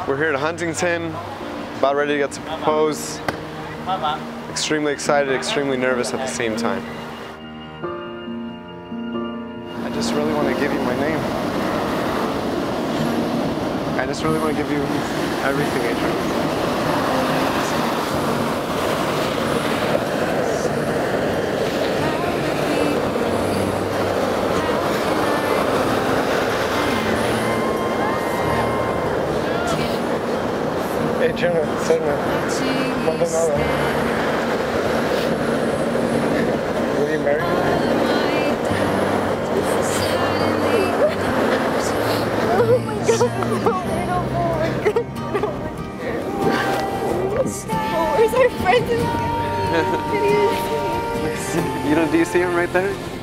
We're here at Huntington, about ready to get to propose. Extremely excited, extremely nervous at the same time. I just really want to give you my name. I just really want to give you everything, Adriana. Adriana, serme, Maldonado. Will you marry me? Oh my God! Oh, where's our friend? Do you see him right there?